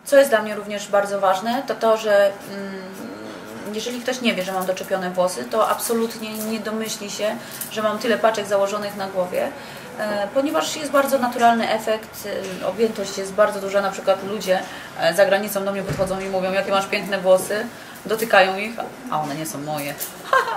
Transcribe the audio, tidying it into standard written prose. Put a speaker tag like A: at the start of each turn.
A: Co jest dla mnie również bardzo ważne, to to, że jeżeli ktoś nie wie, że mam doczepione włosy, to absolutnie nie domyśli się, że mam tyle paczek założonych na głowie, ponieważ jest bardzo naturalny efekt, objętość jest bardzo duża, na przykład ludzie za granicą do mnie podchodzą i mówią, jakie masz piękne włosy, dotykają ich, a one nie są moje.